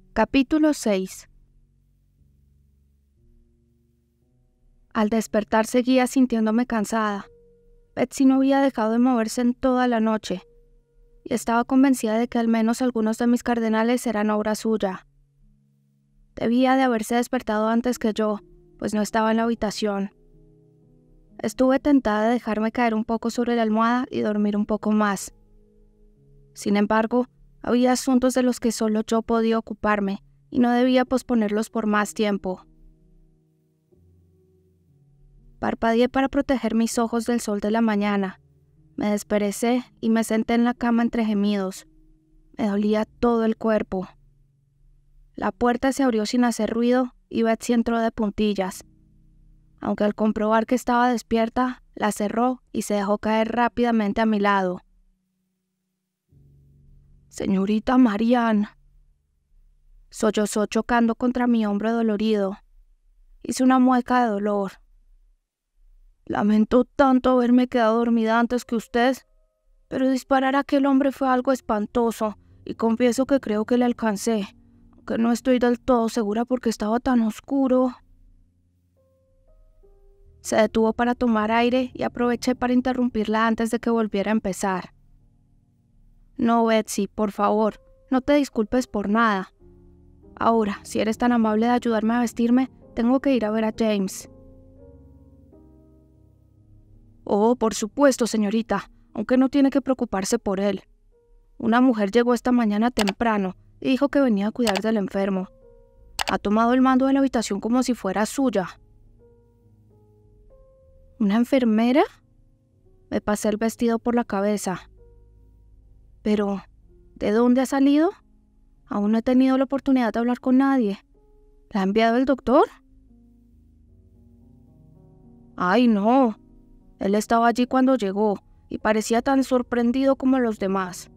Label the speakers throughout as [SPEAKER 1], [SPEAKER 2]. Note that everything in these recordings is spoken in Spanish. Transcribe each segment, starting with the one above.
[SPEAKER 1] Capítulo 6. Al despertar seguía sintiéndome cansada. Betsy no había dejado de moverse en toda la noche, y estaba convencida de que al menos algunos de mis cardenales eran obra suya. Debía de haberse despertado antes que yo, pues no estaba en la habitación. Estuve tentada de dejarme caer un poco sobre la almohada y dormir un poco más. Sin embargo, había asuntos de los que solo yo podía ocuparme, y no debía posponerlos por más tiempo. Parpadeé para proteger mis ojos del sol de la mañana. Me desperecé y me senté en la cama entre gemidos. Me dolía todo el cuerpo. La puerta se abrió sin hacer ruido y Betsy entró de puntillas. Aunque al comprobar que estaba despierta, la cerró y se dejó caer rápidamente a mi lado. «Señorita Marianne», sollozó chocando contra mi hombro dolorido. Hice una mueca de dolor. «Lamento tanto haberme quedado dormida antes que usted, pero disparar a aquel hombre fue algo espantoso, y confieso que creo que le alcancé, aunque no estoy del todo segura porque estaba tan oscuro». Se detuvo para tomar aire y aproveché para interrumpirla antes de que volviera a empezar. «No, Betsy, por favor, no te disculpes por nada. Ahora, si eres tan amable de ayudarme a vestirme, tengo que ir a ver a James». «Oh, por supuesto, señorita, aunque no tiene que preocuparse por él. Una mujer llegó esta mañana temprano y dijo que venía a cuidar del enfermo. Ha tomado el mando de la habitación como si fuera suya». «¿Una enfermera?». Me pasé el vestido por la cabeza. «Pero, ¿de dónde ha salido? Aún no he tenido la oportunidad de hablar con nadie. ¿La ha enviado el doctor?». «Ay, no. Él estaba allí cuando llegó y parecía tan sorprendido como los demás».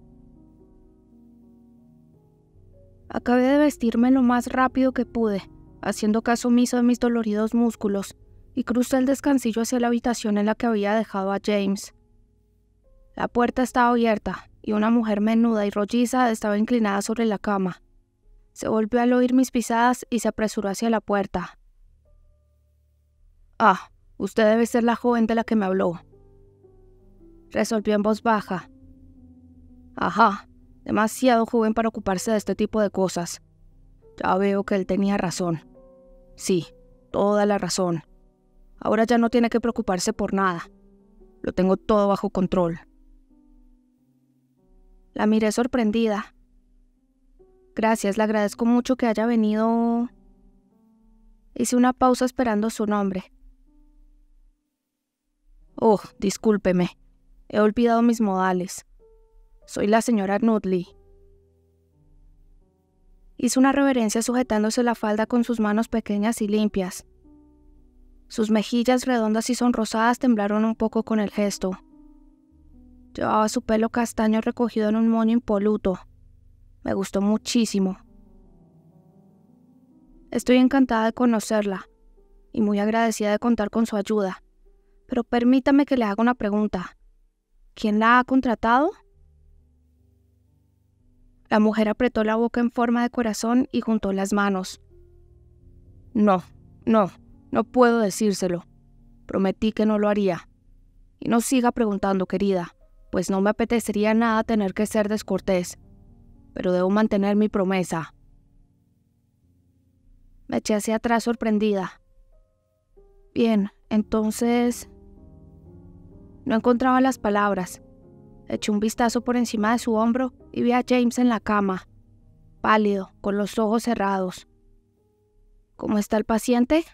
[SPEAKER 1] Acabé de vestirme lo más rápido que pude, haciendo caso omiso de mis doloridos músculos, y crucé el descansillo hacia la habitación en la que había dejado a James. La puerta estaba abierta y una mujer menuda y rolliza estaba inclinada sobre la cama. Se volvió al oír mis pisadas y se apresuró hacia la puerta. «Ah, usted debe ser la joven de la que me habló», resolvió en voz baja. «Ajá, demasiado joven para ocuparse de este tipo de cosas. Ya veo que él tenía razón. Sí, toda la razón. Ahora ya no tiene que preocuparse por nada. Lo tengo todo bajo control». La miré sorprendida. «Gracias, le agradezco mucho que haya venido». Hice una pausa esperando su nombre. «Oh, discúlpeme. He olvidado mis modales. Soy la señora Nutley». Hizo una reverencia sujetándose la falda con sus manos pequeñas y limpias. Sus mejillas redondas y sonrosadas temblaron un poco con el gesto. Llevaba su pelo castaño recogido en un moño impoluto. Me gustó muchísimo. «Estoy encantada de conocerla y muy agradecida de contar con su ayuda. Pero permítame que le haga una pregunta. ¿Quién la ha contratado?». La mujer apretó la boca en forma de corazón y juntó las manos. No puedo decírselo. Prometí que no lo haría. Y no siga preguntando, querida, pues no me apetecería nada tener que ser descortés. Pero debo mantener mi promesa». Me eché hacia atrás sorprendida. «Bien, entonces...». No encontraba las palabras. Eché un vistazo por encima de su hombro y vi a James en la cama, pálido, con los ojos cerrados. «¿Cómo está el paciente?».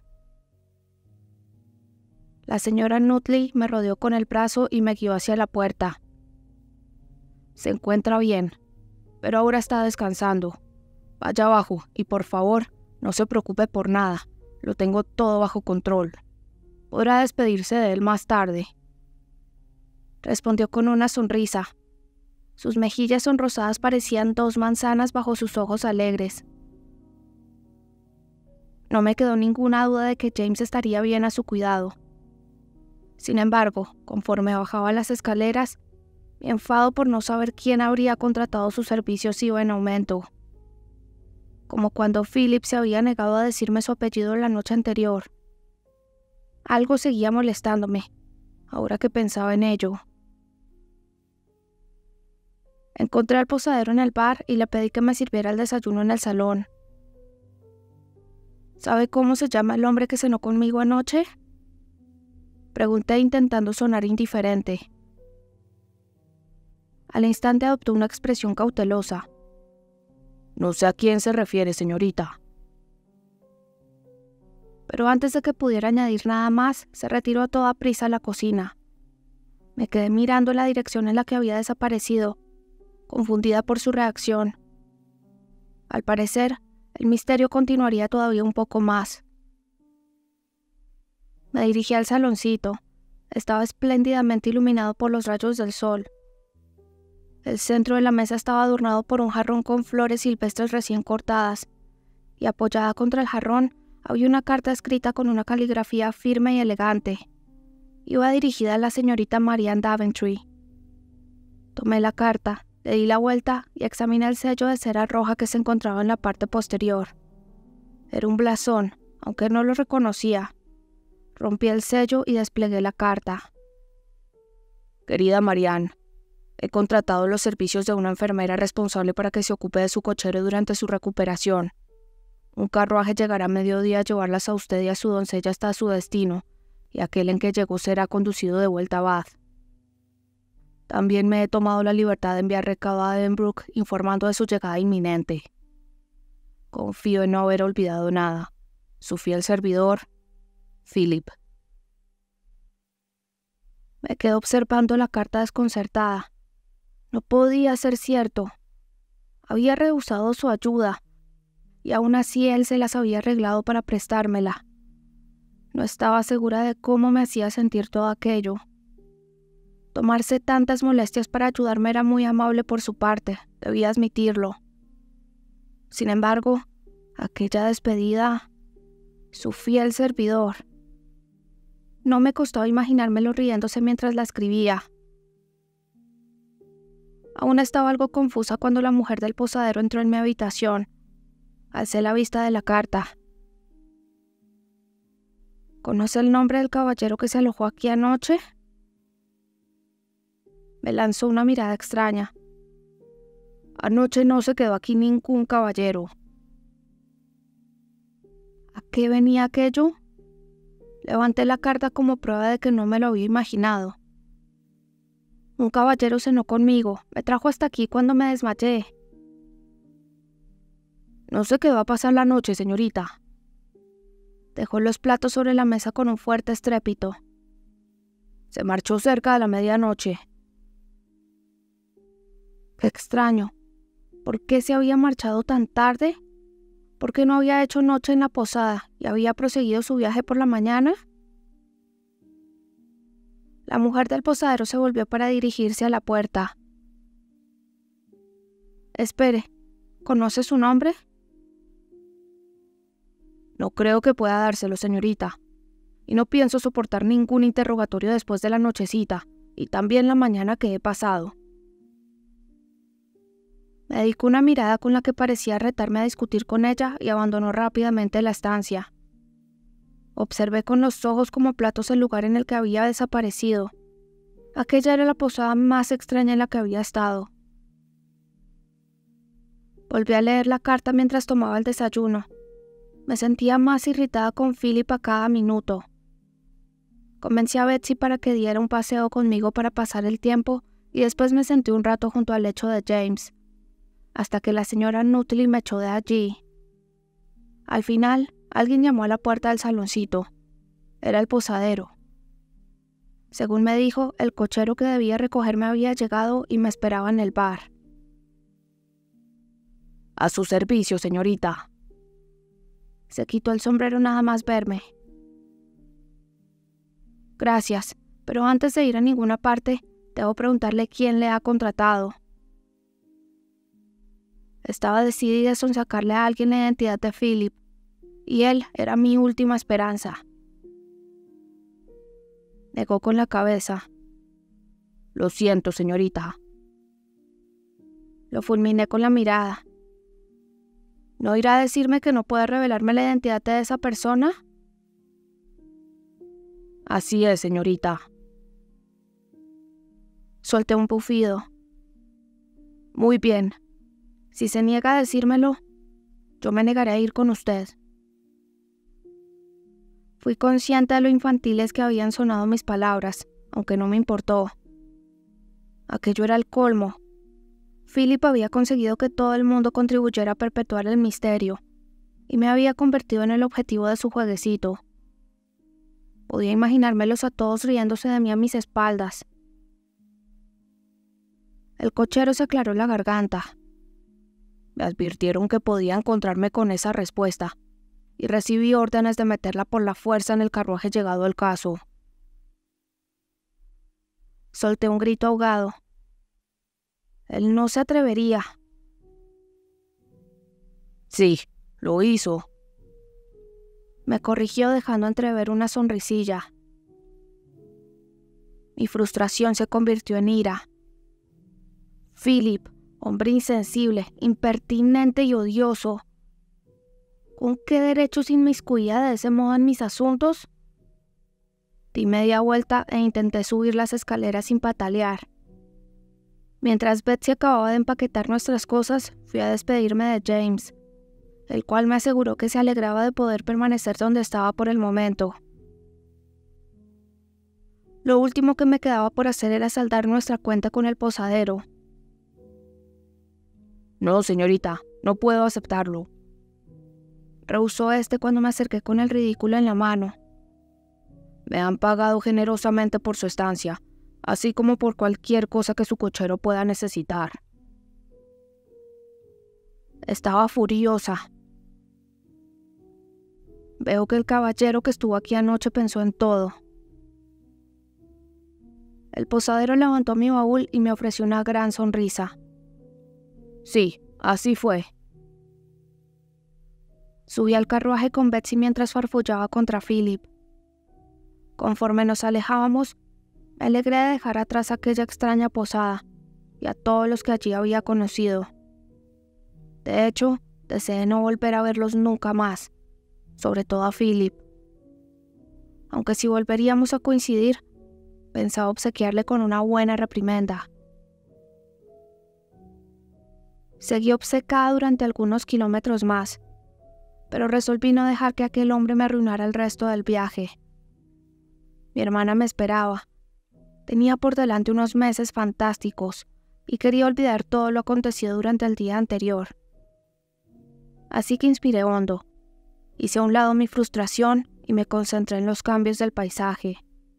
[SPEAKER 1] La señora Nutley me rodeó con el brazo y me guió hacia la puerta. «Se encuentra bien, pero ahora está descansando. Vaya abajo y, por favor, no se preocupe por nada. Lo tengo todo bajo control. Podrá despedirse de él más tarde». Respondió con una sonrisa. Sus mejillas sonrosadas parecían 2 manzanas bajo sus ojos alegres. No me quedó ninguna duda de que James estaría bien a su cuidado. Sin embargo, conforme bajaba las escaleras, mi enfado por no saber quién habría contratado sus servicios iba en aumento. como cuando Philip se había negado a decirme su apellido la noche anterior. Algo seguía molestándome, ahora que pensaba en ello. Encontré al posadero en el bar y le pedí que me sirviera el desayuno en el salón. ¿Sabe cómo se llama el hombre que cenó conmigo anoche?, pregunté intentando sonar indiferente. Al instante adoptó una expresión cautelosa. No sé a quién se refiere, señorita. Pero antes de que pudiera añadir nada más, se retiró a toda prisa a la cocina. Me quedé mirando la dirección en la que había desaparecido, confundida por su reacción. Al parecer, el misterio continuaría todavía un poco más. Me dirigí al saloncito. Estaba espléndidamente iluminado por los rayos del sol. El centro de la mesa estaba adornado por un jarrón con flores silvestres recién cortadas, y apoyada contra el jarrón había una carta escrita con una caligrafía firme y elegante. Iba dirigida a la señorita Marianne Daventry. Tomé la carta, le di la vuelta y examiné el sello de cera roja que se encontraba en la parte posterior. Era un blasón, aunque no lo reconocía. Rompí el sello y desplegué la carta. Querida Marianne, he contratado los servicios de una enfermera responsable para que se ocupe de su cochero durante su recuperación. Un carruaje llegará a mediodía a llevarlas a usted y a su doncella hasta su destino, y aquel en que llegó será conducido de vuelta a Bath. También me he tomado la libertad de enviar recado a Edinburgh informando de su llegada inminente. Confío en no haber olvidado nada. Su fiel servidor, Philip. Me quedé observando la carta desconcertada. No podía ser cierto. Había rehusado su ayuda, y aún así él se las había arreglado para prestármela. No estaba segura de cómo me hacía sentir todo aquello. Tomarse tantas molestias para ayudarme era muy amable por su parte, debía admitirlo. Sin embargo, aquella despedida, su fiel servidor. No me costaba imaginármelo riéndose mientras la escribía. Aún estaba algo confusa cuando la mujer del posadero entró en mi habitación. Alcé la vista de la carta. ¿Conoce el nombre del caballero que se alojó aquí anoche?, me lanzó una mirada extraña. Anoche no se quedó aquí ningún caballero. ¿A qué venía aquello? Levanté la carta como prueba de que no me lo había imaginado. Un caballero cenó conmigo, me trajo hasta aquí cuando me desmayé. No se quedó a pasar la noche, señorita. Dejó los platos sobre la mesa con un fuerte estrépito. Se marchó cerca de la medianoche. Qué extraño. ¿Por qué se había marchado tan tarde? ¿Por qué no había hecho noche en la posada y había proseguido su viaje por la mañana? La mujer del posadero se volvió para dirigirse a la puerta. Espere, ¿conoce su nombre? No creo que pueda dárselo, señorita. Y no pienso soportar ningún interrogatorio después de la nochecita y también la mañana que he pasado. Me dedicó una mirada con la que parecía retarme a discutir con ella y abandonó rápidamente la estancia. Observé con los ojos como platos el lugar en el que había desaparecido. Aquella era la posada más extraña en la que había estado. Volví a leer la carta mientras tomaba el desayuno. Me sentía más irritada con Philip a cada minuto. Convencí a Betsy para que diera un paseo conmigo para pasar el tiempo y después me senté un rato junto al lecho de James, hasta que la señora Nutley me echó de allí. Al final, alguien llamó a la puerta del saloncito. Era el posadero. Según me dijo, el cochero que debía recogerme había llegado y me esperaba en el bar. A su servicio, señorita. Se quitó el sombrero nada más verme. Gracias, pero antes de ir a ninguna parte, debo preguntarle quién le ha contratado. Estaba decidida a sonsacarle a alguien la identidad de Philip, y él era mi última esperanza. Negó con la cabeza. Lo siento, señorita. Lo fulminé con la mirada. ¿No irá a decirme que no puede revelarme la identidad de esa persona?
[SPEAKER 2] Así es, señorita.
[SPEAKER 1] Solté un bufido. Muy bien. Si se niega a decírmelo, yo me negaré a ir con usted. Fui consciente de lo infantiles que habían sonado mis palabras, aunque no me importó. Aquello era el colmo. Philip había conseguido que todo el mundo contribuyera a perpetuar el misterio, y me había convertido en el objetivo de su jueguecito. Podía imaginármelos a todos riéndose de mí a mis espaldas. El cochero se aclaró la garganta. Me advirtieron que podía encontrarme con esa respuesta, y recibí órdenes de meterla por la fuerza en el carruaje llegado el caso. Solté un grito ahogado. Él no se atrevería.
[SPEAKER 2] Sí, lo hizo.
[SPEAKER 1] Me corrigió dejando entrever una sonrisilla. Mi frustración se convirtió en ira. Philip, hombre insensible, impertinente y odioso. ¿Con qué derecho se inmiscuía de ese modo en mis asuntos? Di media vuelta e intenté subir las escaleras sin patalear. Mientras Betsy acababa de empaquetar nuestras cosas, fui a despedirme de James, el cual me aseguró que se alegraba de poder permanecer donde estaba por el momento. Lo último que me quedaba por hacer era saldar nuestra cuenta con el posadero.
[SPEAKER 2] No, señorita, no puedo aceptarlo.
[SPEAKER 1] Rehusó cuando me acerqué con el ridículo en la mano.
[SPEAKER 2] Me han pagado generosamente por su estancia, así como por cualquier cosa que su cochero pueda necesitar.
[SPEAKER 1] Estaba furiosa. Veo que el caballero que estuvo aquí anoche pensó en todo. El posadero levantó mi baúl y me ofreció una gran sonrisa.
[SPEAKER 2] Sí, así fue.
[SPEAKER 1] Subí al carruaje con Betsy mientras farfullaba contra Philip. Conforme nos alejábamos, me alegré de dejar atrás aquella extraña posada y a todos los que allí había conocido. De hecho, deseé no volver a verlos nunca más, sobre todo a Philip. Aunque si volveríamos a coincidir, pensaba obsequiarle con una buena reprimenda. Seguí obcecada durante algunos kilómetros más, pero resolví no dejar que aquel hombre me arruinara el resto del viaje. Mi hermana me esperaba. Tenía por delante unos meses fantásticos y quería olvidar todo lo acontecido durante el día anterior. Así que inspiré hondo, hice a un lado mi frustración y me concentré en los cambios del paisaje.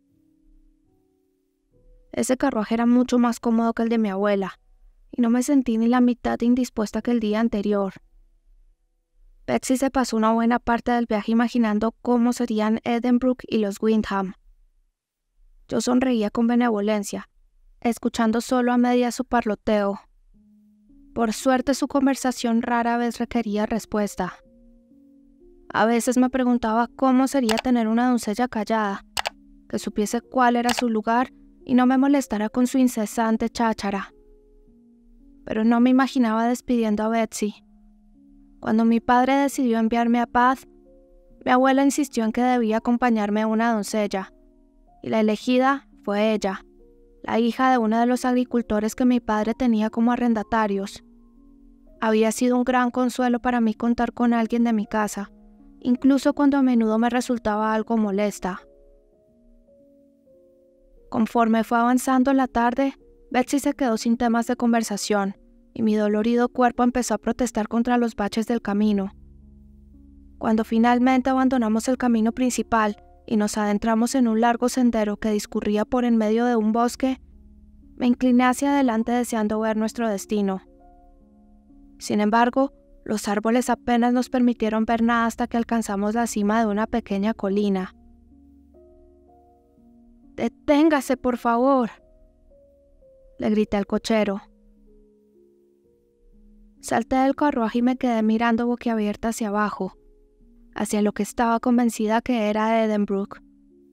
[SPEAKER 1] Ese carruaje era mucho más cómodo que el de mi abuela, y no me sentí ni la mitad de indispuesta que el día anterior. Betsy se pasó una buena parte del viaje imaginando cómo serían Edenbrook y los Windham. Yo sonreía con benevolencia, escuchando solo a media su parloteo. Por suerte su conversación rara vez requería respuesta. A veces me preguntaba cómo sería tener una doncella callada, que supiese cuál era su lugar y no me molestara con su incesante cháchara. Pero no me imaginaba despidiendo a Betsy. Cuando mi padre decidió enviarme a Bath, mi abuela insistió en que debía acompañarme a una doncella, y la elegida fue ella, la hija de uno de los agricultores que mi padre tenía como arrendatarios. Había sido un gran consuelo para mí contar con alguien de mi casa, incluso cuando a menudo me resultaba algo molesta. Conforme fue avanzando la tarde, Betsy se quedó sin temas de conversación, y mi dolorido cuerpo empezó a protestar contra los baches del camino. Cuando finalmente abandonamos el camino principal y nos adentramos en un largo sendero que discurría por en medio de un bosque, me incliné hacia adelante deseando ver nuestro destino. Sin embargo, los árboles apenas nos permitieron ver nada hasta que alcanzamos la cima de una pequeña colina. «¡Deténgase, por favor!», le grité al cochero. Salté del carruaje y me quedé mirando boquiabierta hacia abajo, hacia lo que estaba convencida que era Edenbrook.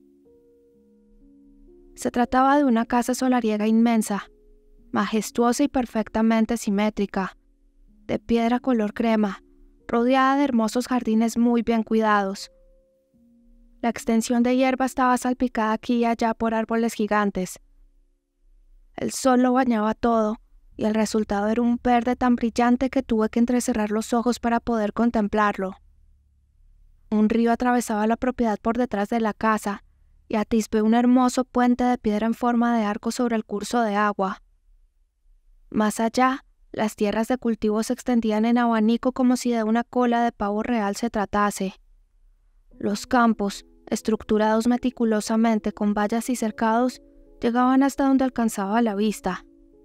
[SPEAKER 1] Se trataba de una casa solariega inmensa, majestuosa y perfectamente simétrica, de piedra color crema, rodeada de hermosos jardines muy bien cuidados. La extensión de hierba estaba salpicada aquí y allá por árboles gigantes. El sol lo bañaba todo, y el resultado era un verde tan brillante que tuve que entrecerrar los ojos para poder contemplarlo. Un río atravesaba la propiedad por detrás de la casa, y atispé un hermoso puente de piedra en forma de arco sobre el curso de agua. Más allá, las tierras de cultivo se extendían en abanico como si de una cola de pavo real se tratase. Los campos, estructurados meticulosamente con vallas y cercados, llegaban hasta donde alcanzaba la vista.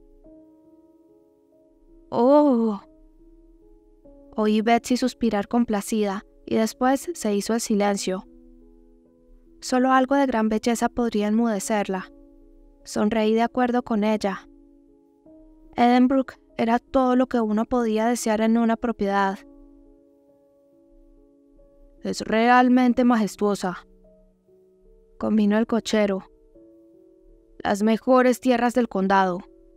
[SPEAKER 1] ¡Oh! Oí Betsy suspirar complacida, y después se hizo el silencio. Solo algo de gran belleza podría enmudecerla. Sonreí de acuerdo con ella. Edenbrook era todo lo que uno podía desear en una propiedad. Es realmente majestuosa, convino el cochero. Las mejores tierras del condado.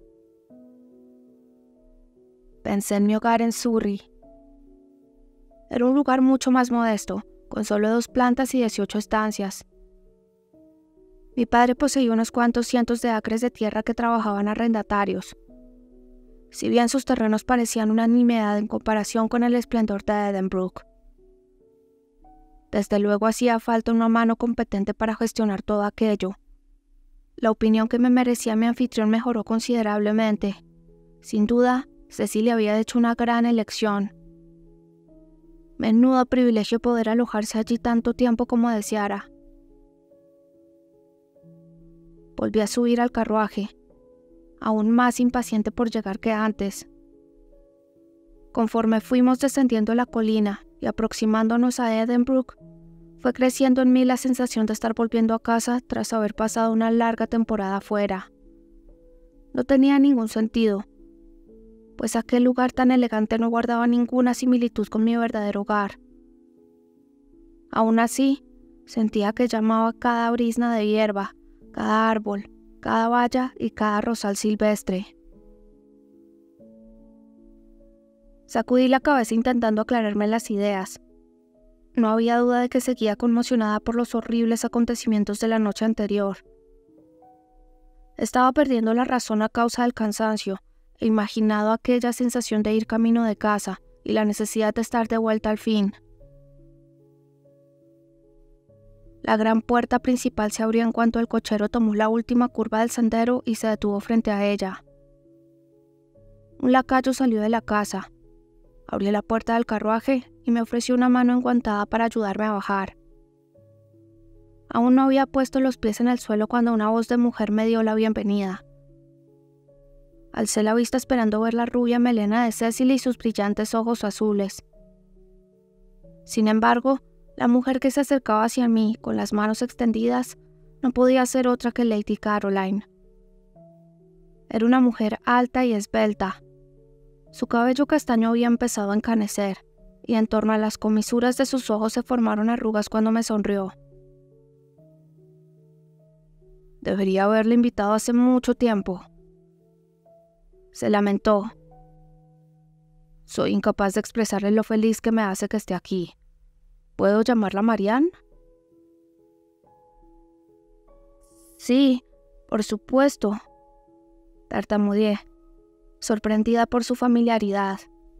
[SPEAKER 1] Pensé en mi hogar en Surrey. Era un lugar mucho más modesto, con solo 2 plantas y 18 estancias. Mi padre poseía unos cuantos cientos de acres de tierra que trabajaban arrendatarios. Si bien sus terrenos parecían una nimiedad en comparación con el esplendor de Edenbrook. Desde luego hacía falta una mano competente para gestionar todo aquello. La opinión que me merecía mi anfitrión mejoró considerablemente. Sin duda, Cecilia había hecho una gran elección. Menudo privilegio poder alojarse allí tanto tiempo como deseara. Volví a subir al carruaje, aún más impaciente por llegar que antes. Conforme fuimos descendiendo la colina y aproximándonos a Edenbrook, fue creciendo en mí la sensación de estar volviendo a casa tras haber pasado una larga temporada fuera. No tenía ningún sentido, pues aquel lugar tan elegante no guardaba ninguna similitud con mi verdadero hogar. Aún así, sentía que llamaba cada brizna de hierba, cada árbol, cada valla y cada rosal silvestre. Sacudí la cabeza intentando aclararme las ideas. No había duda de que seguía conmocionada por los horribles acontecimientos de la noche anterior. Estaba perdiendo la razón a causa del cansancio, e imaginado aquella sensación de ir camino de casa y la necesidad de estar de vuelta al fin. La gran puerta principal se abrió en cuanto el cochero tomó la última curva del sendero y se detuvo frente a ella. Un lacayo salió de la casa, abrió la puerta del carruaje y me ofreció una mano enguantada para ayudarme a bajar. Aún no había puesto los pies en el suelo cuando una voz de mujer me dio la bienvenida. Alcé la vista esperando ver la rubia melena de Cecily y sus brillantes ojos azules. Sin embargo, la mujer que se acercaba hacia mí con las manos extendidas no podía ser otra que Lady Caroline. Era una mujer alta y esbelta. Su cabello castaño había empezado a encanecer, y en torno a las comisuras de sus ojos se formaron arrugas cuando me sonrió. Debería haberle invitado hace mucho tiempo. Se lamentó. Soy incapaz de expresarle lo feliz que me hace que esté aquí. ¿Puedo llamarla Marianne? Sí, por supuesto. Tartamudeé, sorprendida por su familiaridad.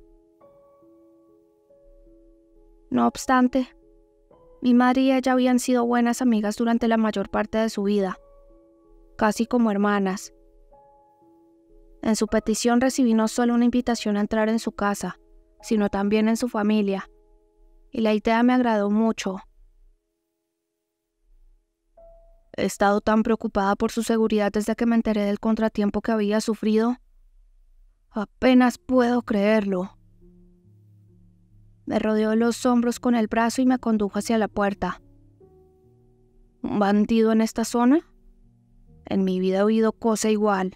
[SPEAKER 1] No obstante, mi madre y ella habían sido buenas amigas durante la mayor parte de su vida, casi como hermanas. En su petición recibí no solo una invitación a entrar en su casa, sino también en su familia, y la idea me agradó mucho. He estado tan preocupada por su seguridad desde que me enteré del contratiempo que había sufrido. Apenas puedo creerlo. Me rodeó los hombros con el brazo y me condujo hacia la puerta. ¿Un bandido en esta zona? En mi vida he oído cosa igual.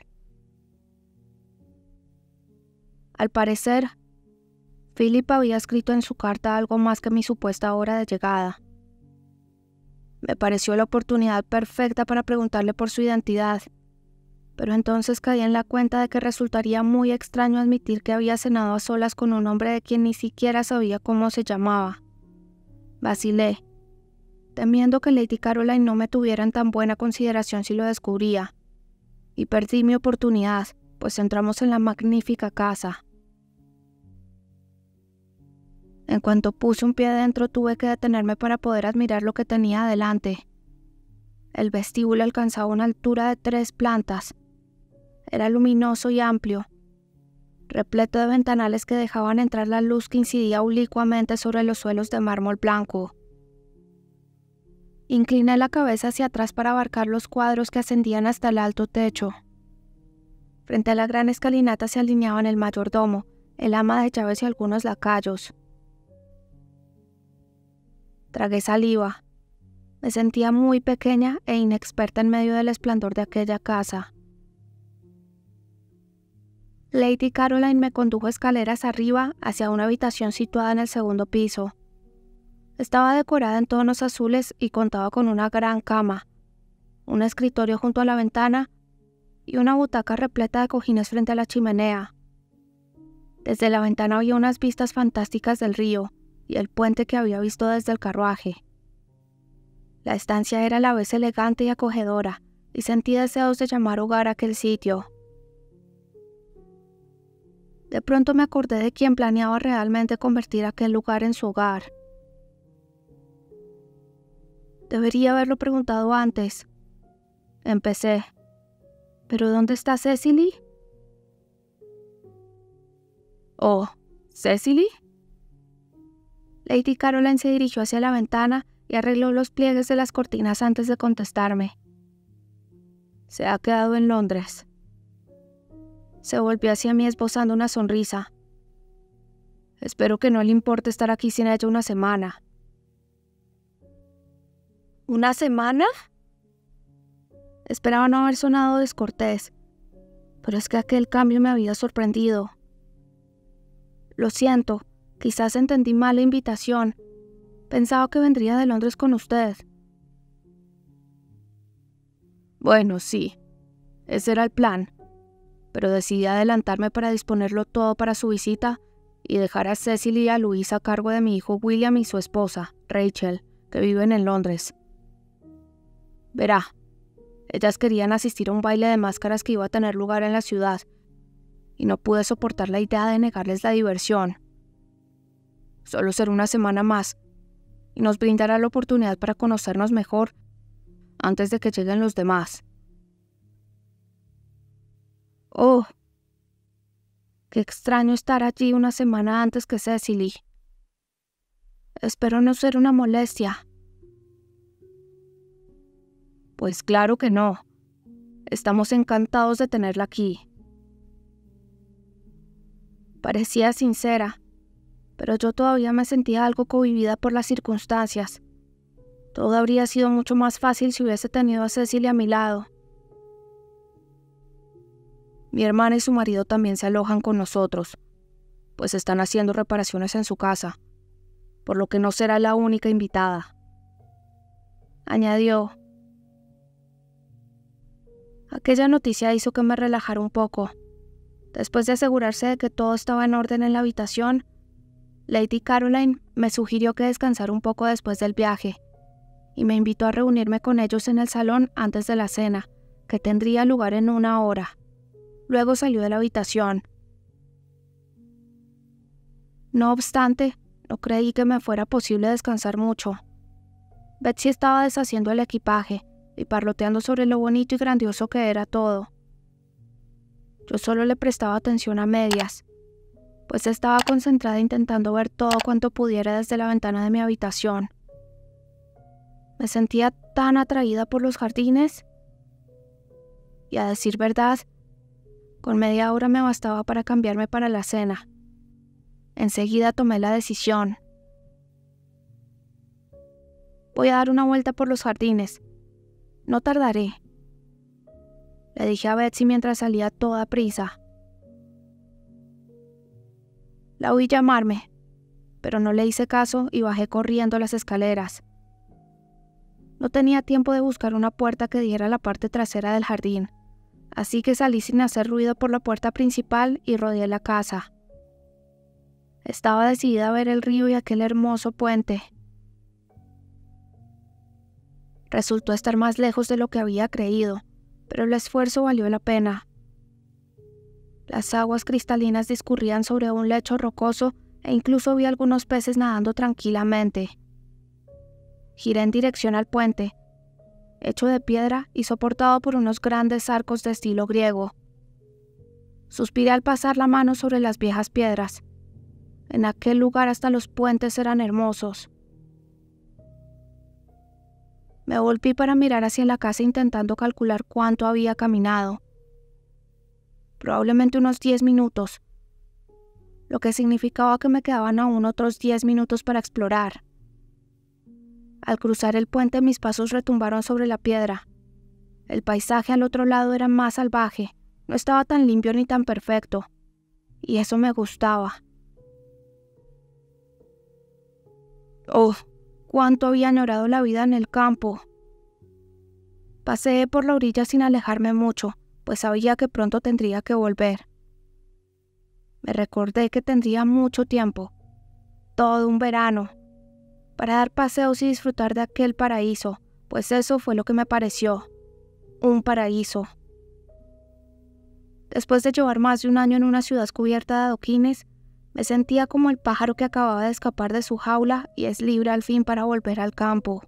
[SPEAKER 1] Al parecer, Philip había escrito en su carta algo más que mi supuesta hora de llegada. Me pareció la oportunidad perfecta para preguntarle por su identidad, pero entonces caí en la cuenta de que resultaría muy extraño admitir que había cenado a solas con un hombre de quien ni siquiera sabía cómo se llamaba. Vacilé, temiendo que Lady Caroline no me tuviera en tan buena consideración si lo descubría, y perdí mi oportunidad, pues entramos en la magnífica casa. En cuanto puse un pie dentro, tuve que detenerme para poder admirar lo que tenía adelante. El vestíbulo alcanzaba una altura de 3 plantas. Era luminoso y amplio, repleto de ventanales que dejaban entrar la luz que incidía oblicuamente sobre los suelos de mármol blanco. Incliné la cabeza hacia atrás para abarcar los cuadros que ascendían hasta el alto techo. Frente a la gran escalinata se alineaban el mayordomo, el ama de llaves y algunos lacayos. Tragué saliva. Me sentía muy pequeña e inexperta en medio del esplendor de aquella casa. Lady Caroline me condujo escaleras arriba hacia una habitación situada en el segundo piso. Estaba decorada en tonos azules y contaba con una gran cama, un escritorio junto a la ventana y una butaca repleta de cojines frente a la chimenea. Desde la ventana había unas vistas fantásticas del río y el puente que había visto desde el carruaje. La estancia era a la vez elegante y acogedora, y sentí deseos de llamar hogar a aquel sitio. De pronto me acordé de quién planeaba realmente convertir aquel lugar en su hogar. Debería haberlo preguntado antes. Empecé. ¿Pero dónde está Cecily? Oh, ¿Cecily? Lady Caroline se dirigió hacia la ventana y arregló los pliegues de las cortinas antes de contestarme. Se ha quedado en Londres. Se volvió hacia mí esbozando una sonrisa. Espero que no le importe estar aquí sin ella una semana. ¿Una semana? Esperaba no haber sonado descortés, pero es que aquel cambio me había sorprendido. Lo siento, quizás entendí mal la invitación. Pensaba que vendría de Londres con usted. Bueno, sí, ese era el plan, pero decidí adelantarme para disponerlo todo para su visita y dejar a Cecily y a Luisa a cargo de mi hijo William y su esposa, Rachel, que viven en Londres. Verá, ellas querían asistir a un baile de máscaras que iba a tener lugar en la ciudad, y no pude soportar la idea de negarles la diversión. Solo será una semana más, y nos brindará la oportunidad para conocernos mejor antes de que lleguen los demás. Oh, qué extraño estar allí una semana antes que Cecily. Espero no ser una molestia. Pues claro que no. Estamos encantados de tenerla aquí. Parecía sincera, pero yo todavía me sentía algo cohibida por las circunstancias. Todo habría sido mucho más fácil si hubiese tenido a Cecily a mi lado. Mi hermana y su marido también se alojan con nosotros, pues están haciendo reparaciones en su casa, por lo que no será la única invitada. Añadió. Aquella noticia hizo que me relajara un poco. Después de asegurarse de que todo estaba en orden en la habitación, Lady Caroline me sugirió que descansara un poco después del viaje, y me invitó a reunirme con ellos en el salón antes de la cena, que tendría lugar en 1 hora. Luego salió de la habitación. No obstante, no creí que me fuera posible descansar mucho. Betsy estaba deshaciendo el equipaje y parloteando sobre lo bonito y grandioso que era todo. Yo solo le prestaba atención a medias, pues estaba concentrada intentando ver todo cuanto pudiera desde la ventana de mi habitación. Me sentía tan atraída por los jardines, y a decir verdad, con media hora me bastaba para cambiarme para la cena. Enseguida tomé la decisión. Voy a dar una vuelta por los jardines. No tardaré, le dije a Betsy mientras salía a toda prisa. La oí llamarme, pero no le hice caso y bajé corriendo las escaleras. No tenía tiempo de buscar una puerta que diera a la parte trasera del jardín, Así que salí sin hacer ruido por la puerta principal y rodeé la casa. Estaba decidida a ver el río y aquel hermoso puente. Resultó estar más lejos de lo que había creído, pero el esfuerzo valió la pena. Las aguas cristalinas discurrían sobre un lecho rocoso e incluso vi algunos peces nadando tranquilamente. Giré en dirección al puente, hecho de piedra y soportado por unos grandes arcos de estilo griego. Suspiré al pasar la mano sobre las viejas piedras. En aquel lugar hasta los puentes eran hermosos. Me volví para mirar hacia la casa intentando calcular cuánto había caminado. Probablemente unos 10 minutos, lo que significaba que me quedaban aún otros 10 minutos para explorar. Al cruzar el puente mis pasos retumbaron sobre la piedra. El paisaje al otro lado era más salvaje, no estaba tan limpio ni tan perfecto, y eso me gustaba. Oh, cuánto había añorado la vida en el campo. Paseé por la orilla sin alejarme mucho, pues sabía que pronto tendría que volver. Me recordé que tendría mucho tiempo, todo un verano, para dar paseos y disfrutar de aquel paraíso, pues eso fue lo que me pareció, un paraíso. Después de llevar más de un año en una ciudad cubierta de adoquines, me sentía como el pájaro que acababa de escapar de su jaula y es libre al fin para volver al campo.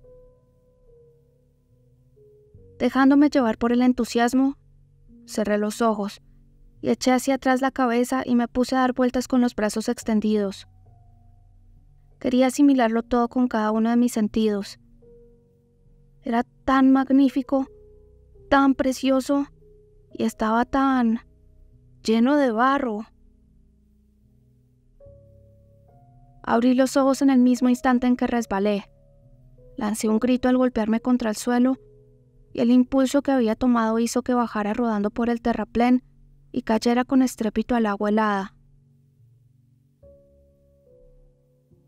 [SPEAKER 1] Dejándome llevar por el entusiasmo, cerré los ojos y eché hacia atrás la cabeza y me puse a dar vueltas con los brazos extendidos. Quería asimilarlo todo con cada uno de mis sentidos. Era tan magnífico, tan precioso y estaba tan lleno de barro. Abrí los ojos en el mismo instante en que resbalé. Lancé un grito al golpearme contra el suelo y el impulso que había tomado hizo que bajara rodando por el terraplén y cayera con estrépito al agua helada.